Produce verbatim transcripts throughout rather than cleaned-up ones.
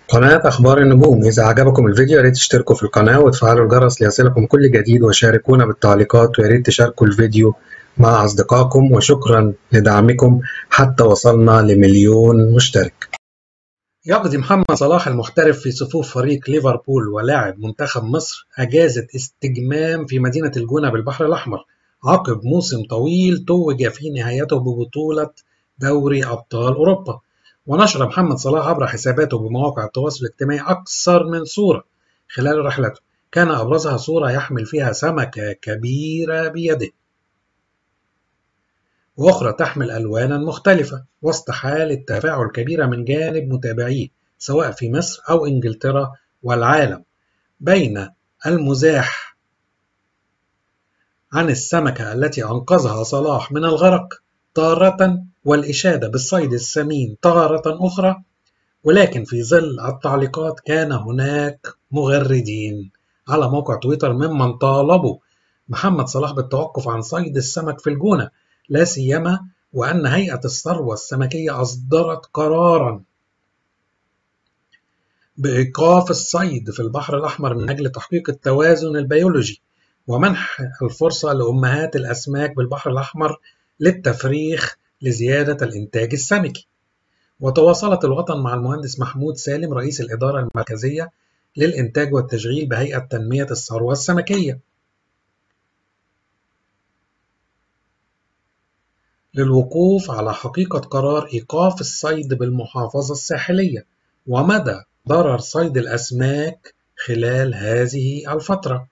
قناة أخبار النجوم. إذا عجبكم الفيديو ياريت تشتركوا في القناة وتفعلوا الجرس ليصلكم كل جديد، وشاركونا بالتعليقات، وياريت تشاركوا الفيديو مع أصدقائكم. وشكرا لدعمكم حتى وصلنا لمليون مشترك. يقضي محمد صلاح المحترف في صفوف فريق ليفربول ولاعب منتخب مصر أجازة استجمام في مدينة الجونة بالبحر الأحمر عقب موسم طويل توج في نهايته ببطولة دوري أبطال أوروبا. ونشر محمد صلاح عبر حساباته بمواقع التواصل الاجتماعي أكثر من صورة خلال رحلته، كان أبرزها صورة يحمل فيها سمكة كبيرة بيده، وأخرى تحمل ألوانا مختلفة، وسط حالة تفاعل كبيرة من جانب متابعيه سواء في مصر أو إنجلترا والعالم بين المزاح عن السمكة التي أنقذها صلاح من الغرق تارة، والإشادة بالصيد السمين تارة أخرى. ولكن في ظل التعليقات كان هناك مغردين على موقع تويتر ممن طالبوا محمد صلاح بالتوقف عن صيد السمك في الجونة، لا سيما وأن هيئة الثروة السمكية أصدرت قرارا بإيقاف الصيد في البحر الأحمر من أجل تحقيق التوازن البيولوجي ومنح الفرصة لأمهات الأسماك بالبحر الأحمر للتفريخ لزيادة الإنتاج السمكي. وتواصلت الوطن مع المهندس محمود سالم رئيس الإدارة المركزية للإنتاج والتشغيل بهيئة تنمية الثروة السمكية للوقوف على حقيقة قرار إيقاف الصيد بالمحافظة الساحلية ومدى ضرر صيد الأسماك خلال هذه الفترة.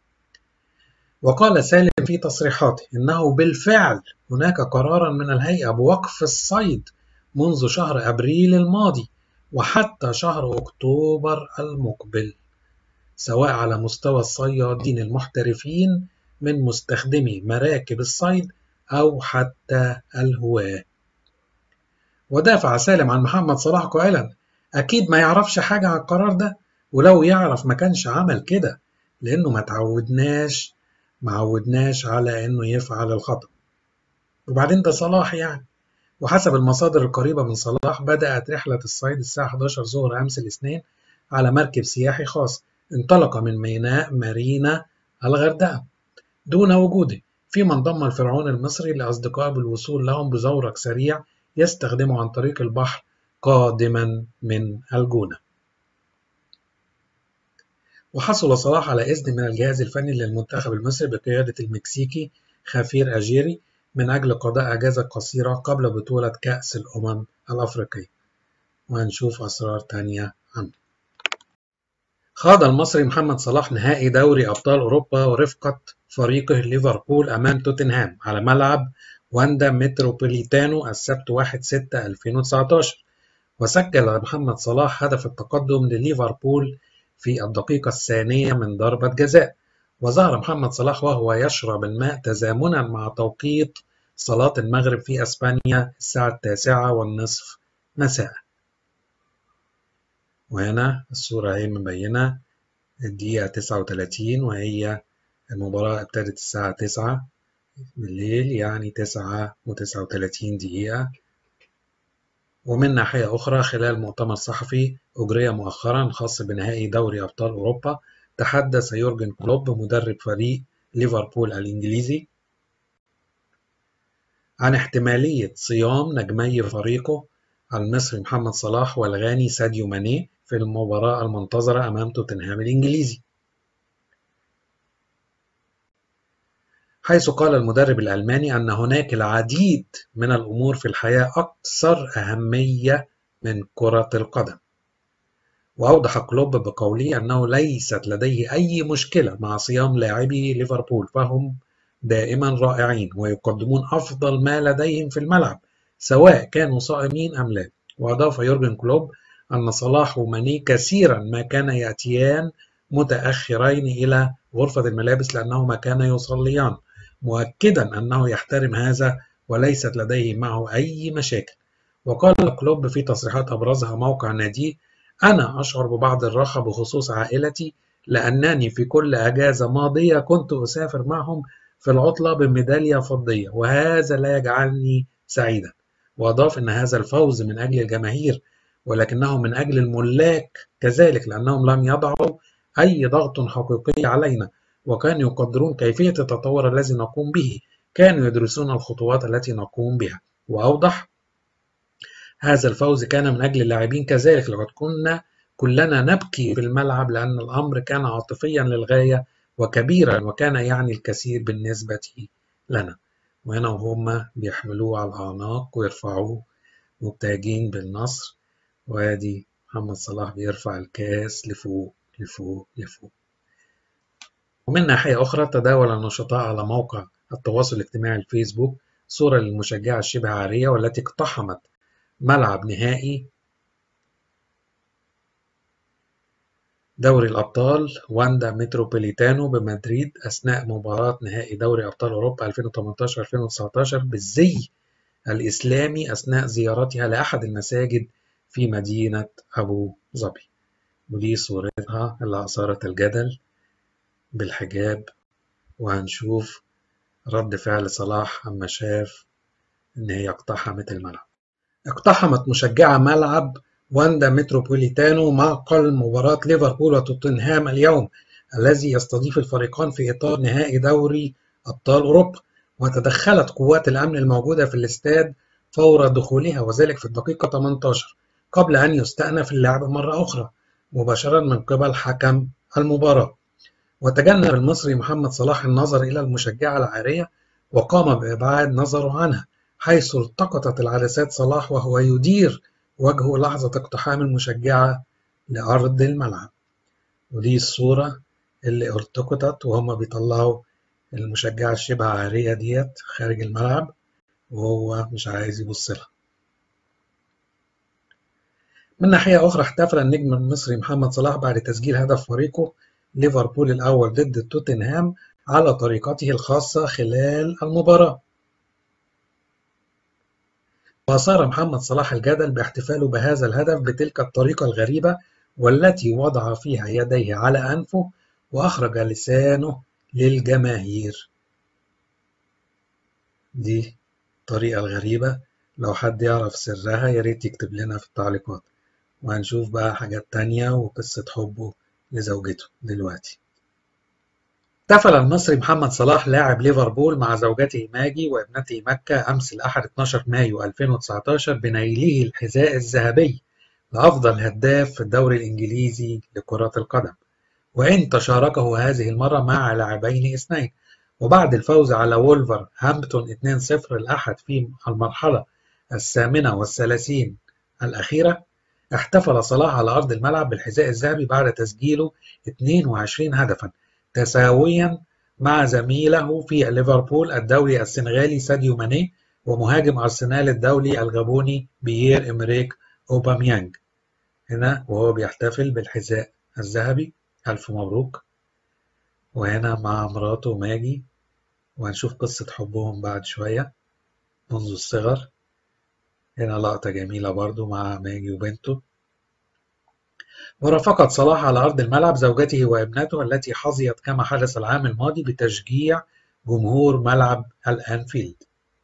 وقال سالم في تصريحاته إنه بالفعل هناك قرارا من الهيئة بوقف الصيد منذ شهر أبريل الماضي وحتى شهر أكتوبر المقبل، سواء على مستوى الصيادين المحترفين من مستخدمي مراكب الصيد أو حتى الهواة. ودافع سالم عن محمد صلاح قائلا: أكيد ما يعرفش حاجة عن القرار ده، ولو يعرف ما كانش عمل كده، لأنه ما تعودناش ما عودناش على إنه يفعل الخطأ. وبعدين ده صلاح يعني. وحسب المصادر القريبة من صلاح بدأت رحلة الصيد الساعة إحدى عشرة ظهر أمس الاثنين على مركب سياحي خاص انطلق من ميناء مارينا الغردقة دون وجوده، فيما انضم الفرعون المصري لأصدقائه بالوصول لهم بزورق سريع يستخدمه عن طريق البحر قادما من الجونة. وحصل صلاح على إذن من الجهاز الفني للمنتخب المصري بقيادة المكسيكي خافير أجيري من أجل قضاء أجازة قصيرة قبل بطولة كأس الأمم الأفريقية. وهنشوف أسرار تانية عنه. خاض المصري محمد صلاح نهائي دوري أبطال أوروبا ورفقة فريقه ليفربول أمام توتنهام على ملعب واندا متروبوليتانو السبت واحد ستة ألفين وتسعتاشر، وسجل محمد صلاح هدف التقدم لليفربول في الدقيقة الثانية من ضربة جزاء. وظهر محمد صلاح وهو يشرب الماء تزامنا مع توقيت صلاة المغرب في أسبانيا الساعة التاسعة والنصف مساء. وهنا الصورة هي مبينة الدقيقة تسعة وثلاثين، وهي المباراة ابتدت الساعة تسعة بالليل، يعني تسعة وتسعة وثلاثين دقيقة. ومن ناحية أخرى خلال مؤتمر صحفي أجري مؤخرا خاص بنهائي دوري أبطال أوروبا تحدث يورجن كلوب مدرب فريق ليفربول الإنجليزي عن احتمالية صيام نجمي فريقه المصري محمد صلاح والغاني ساديو ماني في المباراة المنتظرة أمام توتنهام الإنجليزي، حيث قال المدرب الألماني أن هناك العديد من الأمور في الحياة أكثر أهمية من كرة القدم. وأوضح كلوب بقوله أنه ليست لديه أي مشكلة مع صيام لاعبي ليفربول، فهم دائما رائعين ويقدمون أفضل ما لديهم في الملعب سواء كانوا صائمين أم لا. وأضاف يورجن كلوب أن صلاح وماني كثيرا ما كان يأتيان متأخرين إلى غرفة الملابس لأنهما كانا يصليان، مؤكدا أنه يحترم هذا وليست لديه معه أي مشاكل. وقال كلوب في تصريحات أبرزها موقع ناديه: أنا أشعر ببعض الراحة بخصوص عائلتي لأنني في كل أجازة ماضية كنت أسافر معهم في العطلة بميدالية فضية، وهذا لا يجعلني سعيدا. وأضاف أن هذا الفوز من أجل الجماهير ولكنه من أجل الملاك كذلك، لأنهم لم يضعوا أي ضغط حقيقي علينا، وكانوا يقدرون كيفية التطور الذي نقوم به، كانوا يدرسون الخطوات التي نقوم بها. وأوضح: هذا الفوز كان من أجل اللاعبين كذلك، لقد كنا كلنا نبكي في الملعب لأن الأمر كان عاطفيا للغاية وكبيرا، وكان يعني الكثير بالنسبة لنا. وهنا هم بيحملوه على الأعناق ويرفعوه مبتهجين بالنصر، وادي محمد صلاح بيرفع الكاس لفوق لفوق لفوق. ومن ناحية أخرى، تداول النشطاء على موقع التواصل الاجتماعي الفيسبوك صورة للمشجعة الشبه عارية والتي اقتحمت ملعب نهائي دوري الأبطال واندا متروبوليتانو بمدريد أثناء مباراة نهائي دوري أبطال أوروبا ألفين وتمنتاشر ألفين وتسعتاشر بالزي الإسلامي أثناء زيارتها لأحد المساجد في مدينة أبو ظبي. ودي صورتها اللي أثارت الجدل بالحجاب، وهنشوف رد فعل صلاح أما شاف إن هي اقتحمت الملعب. اقتحمت مشجعة ملعب واندا متروبوليتانو معقل مباراة ليفربول وتوتنهام اليوم الذي يستضيف الفريقان في إطار نهائي دوري أبطال أوروبا، وتدخلت قوات الأمن الموجودة في الاستاد فور دخولها، وذلك في الدقيقة ثمانية عشر قبل أن يستأنف اللعب مرة أخرى مباشرة من قبل حكم المباراة. وتجنب المصري محمد صلاح النظر إلى المشجعة العارية وقام بإبعاد نظره عنها، حيث التقطت العدسات صلاح وهو يدير وجهه لحظة اقتحام المشجعة لأرض الملعب. ودي الصورة اللي التقطت وهم بيطلعوا المشجعة الشبه عارية ديت خارج الملعب وهو مش عايز يبص لها. من ناحية أخرى، احتفل النجم المصري محمد صلاح بعد تسجيل هدف فريقه ليفربول الأول ضد توتنهام على طريقته الخاصة خلال المباراة. وأثار محمد صلاح الجدل باحتفاله بهذا الهدف بتلك الطريقة الغريبة والتي وضع فيها يديه على أنفه وأخرج لسانه للجماهير. دي الطريقة الغريبة، لو حد يعرف سرها ياريت يكتب لنا في التعليقات. وهنشوف بقى حاجات تانية وقصة حبه لزوجته دلوقتي. احتفل المصري محمد صلاح لاعب ليفربول مع زوجته ماجي وابنته مكة أمس الأحد اثناشر مايو ألفين وتسعتاشر بنيله الحذاء الذهبي لأفضل هداف في الدوري الإنجليزي لكرة القدم، وإن تشاركه هذه المرة مع لاعبين اثنين. وبعد الفوز على وولفر هامبتون اثنين صفر الأحد في المرحلة الثامنة والثلاثين الأخيرة، احتفل صلاح على أرض الملعب بالحذاء الذهبي بعد تسجيله اثنين وعشرين هدفا، تساويا مع زميله في ليفربول الدولي السنغالي ساديو ماني ومهاجم أرسنال الدولي الغابوني بيير إمريك أوباميانج. هنا وهو بيحتفل بالحذاء الذهبي، ألف مبروك. وهنا مع مراته ماجي، وهنشوف قصة حبهم بعد شوية منذ الصغر. هنا لقطة جميلة برضو مع ماجي وبنته. ورافقت صلاح على أرض الملعب زوجته وابنته التي حظيت كما حدث العام الماضي بتشجيع جمهور ملعب الأنفيلد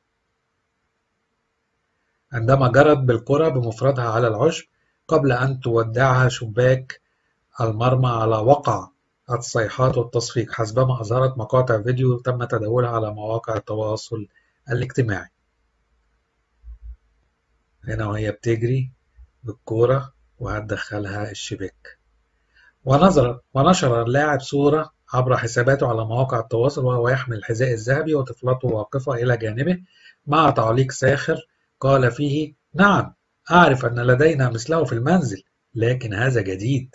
عندما جرت بالكرة بمفردها على العشب قبل أن تودعها شباك المرمى على وقع الصيحات والتصفيق، حسبما أظهرت مقاطع فيديو تم تداولها على مواقع التواصل الاجتماعي. هنا وهي بتجري بالكرة وهتدخلها الشباك. ونظر ونشر اللاعب صورة عبر حساباته على مواقع التواصل وهو يحمل الحذاء الذهبي وطفلته واقفة إلى جانبه مع تعليق ساخر قال فيه: نعم، أعرف أن لدينا مثله في المنزل، لكن هذا جديد.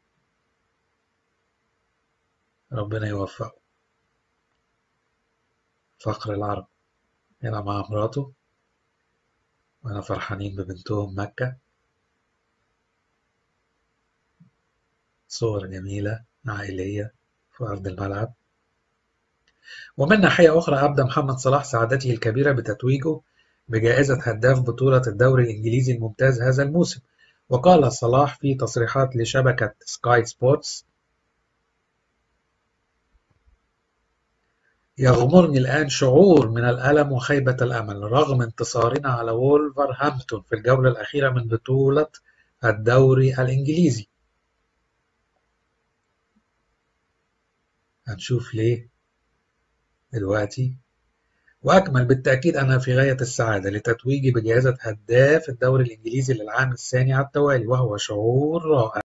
ربنا يوفقه. فخر العرب. هنا مع مراته وأنا فرحانين ببنتهم مكة. صور جميلة عائلية في أرض الملعب. ومن ناحية أخرى، أبدى محمد صلاح سعادته الكبيرة بتتويجه بجائزة هداف بطولة الدوري الإنجليزي الممتاز هذا الموسم. وقال صلاح في تصريحات لشبكة سكاي سبورتس: يغمرني الآن شعور من الألم وخيبة الأمل رغم انتصارنا على وولفرهامبتون في الجولة الأخيرة من بطولة الدوري الإنجليزي. هنشوف ليه دلوقتي. وأكمل بالتأكيد أنا في غاية السعادة لتتويجي بجائزة هداف الدوري الإنجليزي للعام الثاني على التوالي، وهو شعور رائع.